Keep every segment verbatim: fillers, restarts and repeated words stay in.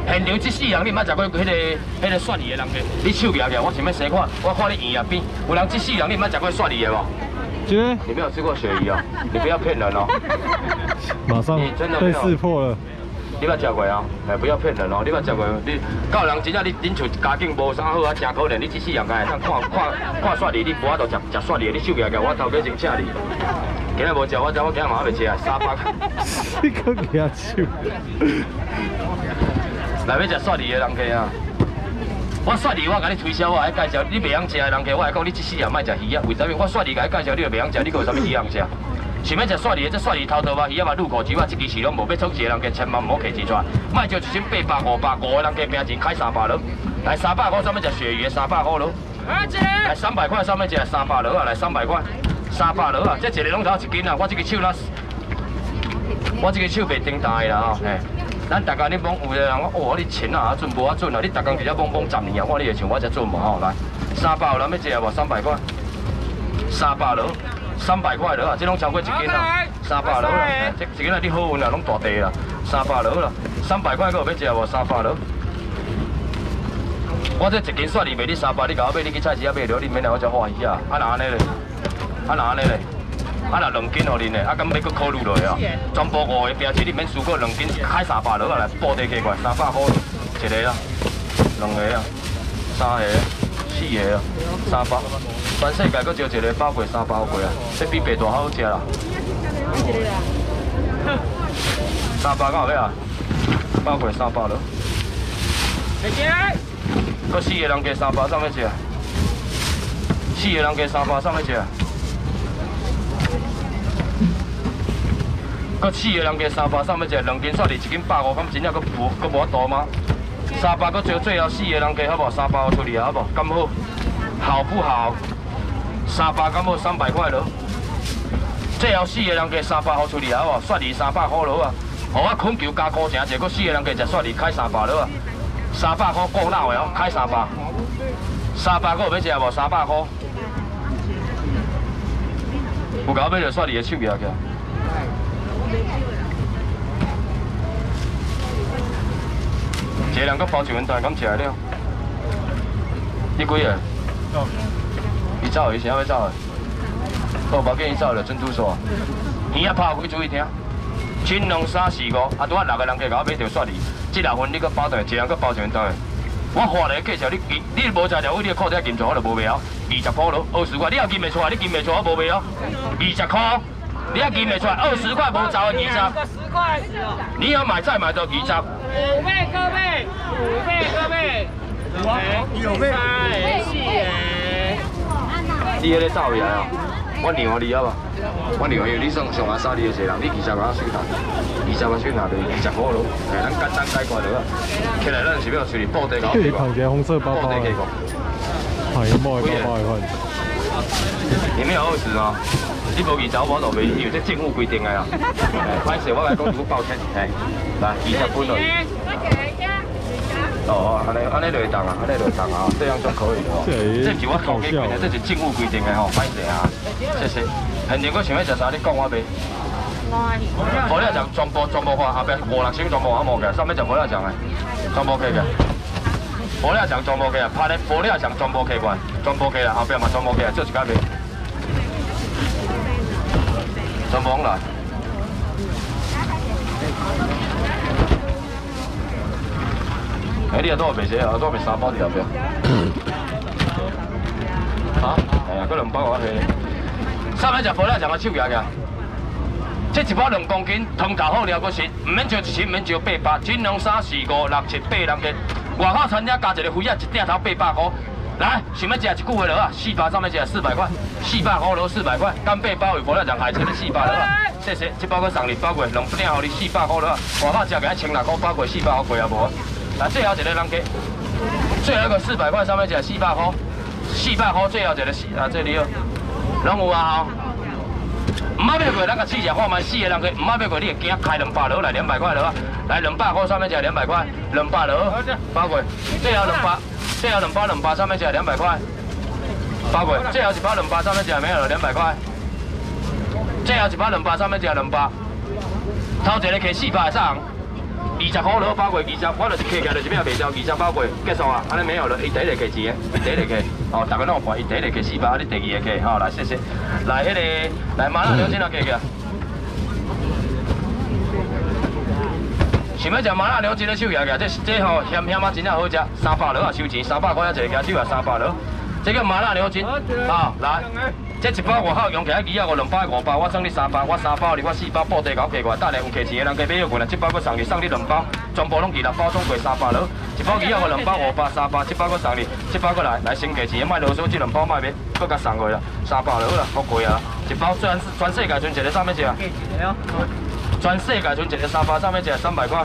现场这四人你毋捌食过迄个迄个蒜梨的人个，你手举起来，我想要生看，我看你圆啊边，有人这四人你毋捌食过蒜梨的无？ 姐， 你没有吃过鳕鱼哦，你不要骗人哦。 马上被识破了。 你捌食过啊？哎，不要骗人哦！你捌食过？你到人真正你恁厝家境无啥好啊，真可怜。你一世人家会当看看看蒜梨，你无法度食食蒜梨，你手举起来，我头家先请你。今日无食，我食我今日嘛还袂食啊，三百。 你搁举手？ 来要食蒜梨的人客啊！我蒜梨我甲你推销，我还介绍你袂晓食的人客，我还讲你一世人莫食鱼啊。为什么？我蒜梨甲你介绍，你又袂晓食，你搁有啥物鱼通食？想要食蒜梨，这蒜梨头头啊，鱼啊嘛，入口只啊，一支是拢无，要创一个人家千万唔好客钱出来，卖就一千八百、五百，五个人家拼钱开三百了。来三百块上面食鳕鱼的三百块咯。来三百块上面食三百了啊，来三百块，三百了啊，这一个拢头一斤啊，我这个手啦，我这个手袂顶大啦吼，嘿。咱大家你摸有的人讲，哦，你钱啊准无啊准啊，你逐工直接摸摸十年啊，我你会像我这准无吼？来，三百有人要食无？三百块，三百了。三百块了啊，这拢超过一斤啦，三百了啦，这一斤啊你好运啦，拢大地啦，三百了啦，三百块，佫有要食无？三百了。我这一斤蒜梨卖你三百，你甲我买，你去菜市啊买了，你免来我这欢喜啊！啊那安尼咧，啊那安尼咧，啊那两斤互恁咧，啊敢要佫考虑落去啊？全部五个标签，你免输过两斤，开三百了啊来，布地加块，三百块一个啊，两个啊，三个，四个啊，三百。全世界佫招一个包过三百过啊，这比白大好食啦。三百够有要啊？包过三百了。再见。佫四个人加三百，啥物食？四个人加三百，啥物食？佫四个人加三百，啥物食？两斤蒜梨，一斤百五，敢真正佫无佫无法度吗？三百佫招最后四个人加好无？三百我出去啊，好无？敢好？好不好？三百敢好三百块咯，最后四个人加三百好处理好无？蒜梨三百块咯啊，互我困球加固成，结果四个人加食蒜梨开三百咯啊，三百块够闹的哦，开三百，三百个有要食无？三百块，有甲我买着蒜梨的手举起来。一个人搁包一份蛋，敢食了？你几个？伊走，伊想要走的。好，无紧，伊走了，珍珠锁。耳仔拍开注意听。chín两三四五，啊，拄啊六个人加甲我买条蒜梨，这六份你搁包倒，一人搁包一份倒。我画来介绍你，你你无在条，你裤底金错我就无卖哦，二十块咯，二十块，你也金袂出来，你金袂出来，我无卖哦，二十块，你也金袂出来，二十块无走的二十。十块。你要买再买到二十。五倍各倍，五倍各倍。有咩？四个。你迄个走起来啊！我让你啊嘛，我让你，你上上下三你就一人，你二十块选下，二十块选下就二十块咯。哎，咱简单解决了。起来，咱是要处理布袋搞。 这里绑一个红色包包。布袋加工。哎，包的包包的款。里面有二十啊！你无二十我就袂，因为这政府规定的啦。哎，歹势，我来讲如果抱歉，哎，来二十分了。哦，安尼安尼就会当啊，安尼就会当啊，这样就可以了。这是我头家规定，这是政府规定的吼，歹势啊。谢谢。现场我想要食啥，你讲我袂。火料酱全部全部看后边五六箱全部我冇嘅，啥物就火料酱嘅，全部起嘅。火料酱全部起啊，拍咧火料酱全部起过来，全部起啦，后边嘛全部起啊，做一间袂。全部来。哎，你啊都袂写啊，都袂三包伫后边。哈？哎呀，嗰两包我起。三百只火料酱我手举个。这一包两公斤，汤头好料，阁是唔免招一千，唔免招八百，斤两三四五六七八人个。外口餐厅加一个肥仔，一鼎头八百块。来，想要食一句话落啊，四百上面食四百块，四百块落四百块，干八包有火料酱海鲜的四百落啊。谢谢，这包阁送你包过，两鼎互你四百块落啊。外口食个一千六块，包过四百块贵啊无？来，最后一个人家，最后一个四百块上面食四百块，四百块最后一个四啊，这里哦，拢有啊吼。唔爱买过，咱个试食看卖，四个人去，唔爱买过，你会惊开两百落来两百块落啊，来两百块上面食两百块，两百落，包过，最后两百，最后两包两百上面食两百块，包过，最后一包两百上面食没有了两百块，最后一包两百上面食两百，头一个摕四百上，二二十块落包过二十，我就是客起来就是要卖掉二十包过结束啊，安尼没有了，伊第一个客钱的，第一个客，哦，大家拢有看，伊第一个客四百，你第二个客，好来谢谢，来迄个来麻辣牛筋啊客个。想要食麻辣牛筋的手举举，这这吼咸咸啊真正好食，三百落啊收钱，三百块啊一个举手啊三百落，这个麻辣牛筋，好来。 这一包外口用起来二啊五两包五包，我送你三包，我三包你，我四包布袋搞过过，等下有客钱的人加买要过来，这包我送你，送你两包，全部拢二六包总过三百了。一包二啊五两包五包三包，这包我送你，这包过来来先价钱，卖啰嗦，这两包卖袂，搁甲送过啦，三百了啦，好贵啊！一包全全世界剩一个上面一个，全世界剩一个三包上面一个三百块。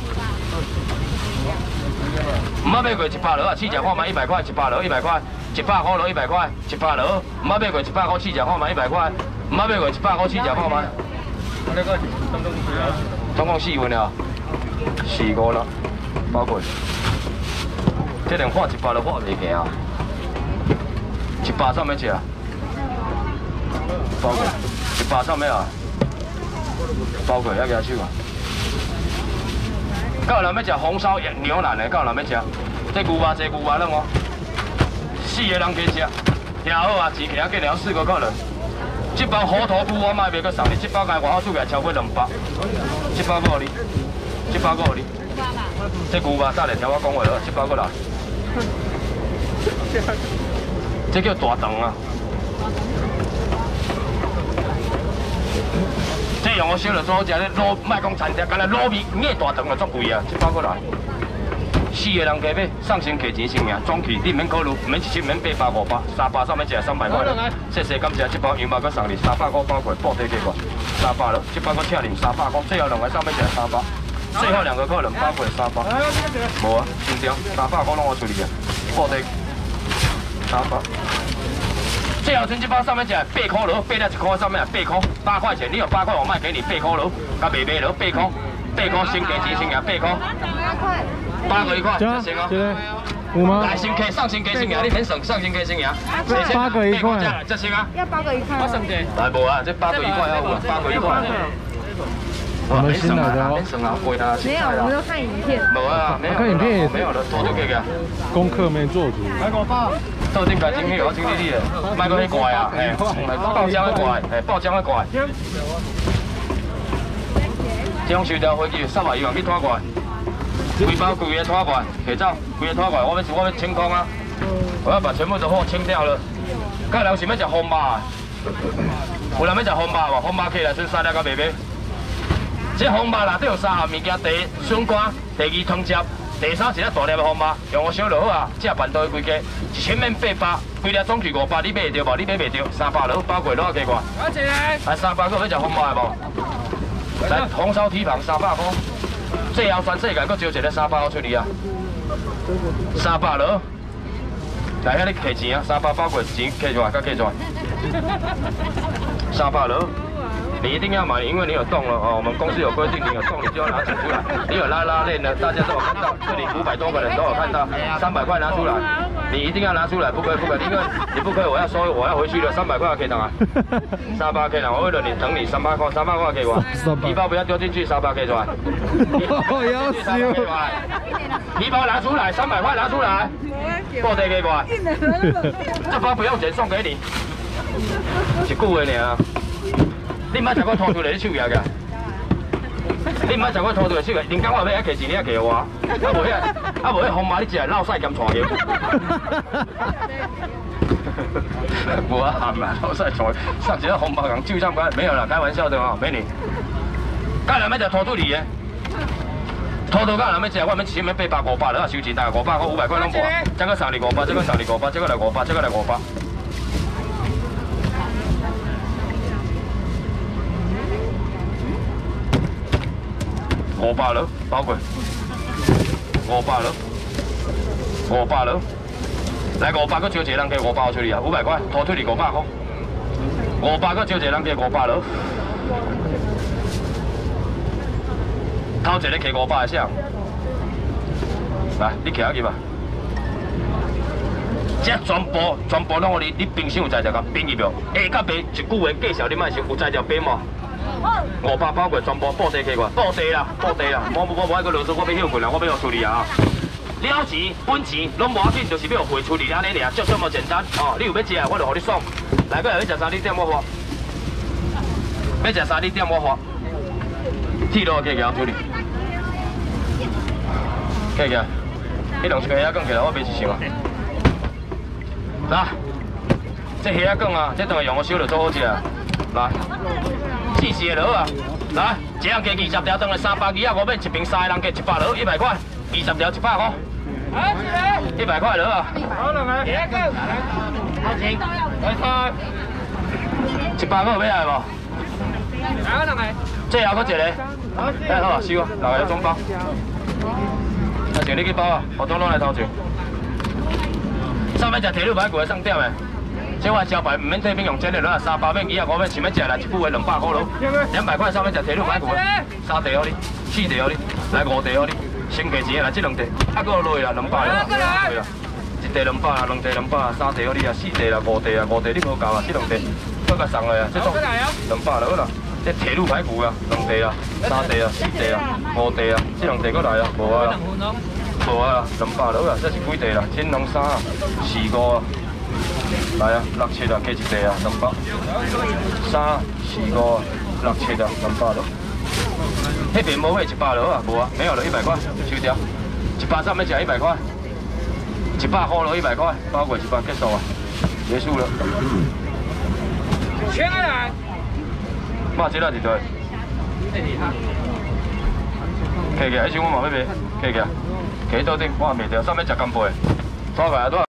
唔好买过一百落啊！试食看卖一百块，一百落一百块，一百块落一百块，一百落。唔好买过一百块试食看卖一百块，唔好买过一百块试食看卖。总共四份了，四五了，包括。这连看一百都看袂起啊！一百上面吃啊？包括一百上面啊？包括要举手啊！ 到人要食红烧牛腩的，到人要食，这牛肉这牛肉了哦，四个人加食，听好啊，钱听紧了，四个客人。这包虎头菇我卖袂阁送你，这包该外口出来超过两百，这包够你，这包够你。这牛肉等下听我讲话了，这包过来。这叫大肠啊。 这用我烧了做好食咧，卤卖讲餐厅，干来卤味硬大肠就足贵啊！这包过来，四个人加买，送先价钱先赢，总去你免考虑，免一千，免八百五百，三百上面只三百块。谢谢感谢，这包羊肉搁送你三百块包括布袋给我，三百了，这包搁请你三百块，最后两个上面只三百，最后两个客人包括三百。无啊，真正三百块拢我处理啊，布袋三百。 最后剩这包上面只八块罗，八了一块上面八块，八块钱，你有八块我卖给你八块罗，甲卖卖罗八块，八块先价钱先赢八块，八个一块，这行哦。 有吗？ 来先客上先价先赢，你免省上先价先赢。 八个一块， 这行啊？ 要八个一块。我省的。 来无啊，这八个一块要有，八个一块。 我们新来的哦。 免省啊，贵啊， 没有，我们都看影片。 无啊，没有。 看影片也没有了，拖就给个。 功课没做足。来我爸。 到顶界经理，我经理你的，卖过迄怪啊，嘿，爆浆迄怪，嘿，爆浆迄怪。这种收掉飞机三百一万去拖过来，规包规个拖过来，摕走，规个拖过来，我要我要清空啊，我要把全部都货清掉了。看人想要食红肉啊，有人要食红肉无？红肉起来算三粒到卖卖。这红肉内底有三项物件：第一笋干，第二汤汁。 第三一粒大粒的红肉，用我烧就好啊！这办到规家一千面八百，规粒总计五百，你买会着无？你买袂着，三百落包过落加我。我一个。来三百个要食红肉的无？来红烧蹄膀三百块，最后全世界搁招一个三百块出去啊！三百落，来遐你摕钱啊！三百包过钱摕出来，甲摕出来。三百落。 你一定要买，因为你有动了哦。我们公司有规定，你有动你就要拿钱出来。你有拉拉链的，大家都有看到，这里五百多个人都有看到，三百块拿出来，你一定要拿出来，不可以不可以，因为你不可以，我要收，我要回去了，三百块可以拿啊，三百可以拿，我为了你等你三百块，三百块给我，皮包不要丢进去，三百可以出来， 要死！ 皮包拿出来，三百块拿出来，布袋给我，这包不用钱送给你，一句话尔。 你唔好食我拖出来，你手牙个。你唔好食我拖出来手牙，人家我要摕钱，你也摕我。啊无遐，啊无遐红麻，你食落屎兼带药。无啊含啦，落屎带，上一个红麻人就上关，没有啦，开玩笑的哦，美女。干人要食拖出嚟的，拖到干人要食，我们前面八百五百了，收钱大概五百块、五百块拢无。这个送你五百，这个送你五百，这个来五百，这个来五百。 五百了，包过。五百了，五百了。来五百个招一个人加五百出去啊，五百块，拖出去五百块。五百个招一个人加五百了。头一个加五百的啥？来，你徛起吧。这全部全部拢我你你冰箱有在条甲冰入了，下到白一句话介绍你卖先有在条冰无？ 五百包过全部布袋起过，布袋啦，布袋啦，我我我爱个啰嗦，我要休困啦，我要要处理啊。了钱、本钱拢无要紧，就是要汇处理安尼尔，足足无简单哦。你有要食的，我就互你爽。来个要食啥？你点我发。要食啥？你点我发。铁路客行处理。客行，你两只虾讲起来，我买一箱啊。来，这虾讲啊，这等下用我烧就做好食啊。来，四十个螺啊，来，一样加二十条，等下三百二啊五，免一瓶三个人加一百螺，一百块，二十条一百块。 一百块了啊！好两个，一个，好钱，来开，一百个要来无？好两个，最后搁一个，哎好啊，收啊，六个总包。啊，像你去包啊，互东拢来头前。上面食铁路排骨的上吊的，这款招牌唔免退兵用煎的，攞三百免二啊五免，想要食来一副的两百块咯。两百块上面食铁路排骨的，三地互你，四地互你，来五地互你。 先价钱啦，这两地，啊，搁落去啦，两百啦，对啦，一地两百啦，两地两百啦，三地好你啊，四地啦，五地啊，五地你无够啊，这两地搁甲送来啊，这种两百啦好啦，这铁路排骨啊，两地啊，三地啊，四地啊，五地啊，这两地搁来啊，无啊啦，无啊啦，两百啦好啦，这是几地啦？金龙三啊，四五啊，来啊，六七啊，加一地啊，两百，三四五六七啊，两百咯。 那边无卖一百了啊，无啊，没有了，一百块收掉。一百三要吃一百块，一百块了，一百块，包过一百结束啊，结束了。钱来。嘛，这哪一对？客客，迄时我嘛要卖，客客，客到顶我也卖掉，上面食干贝，多少个啊？多少？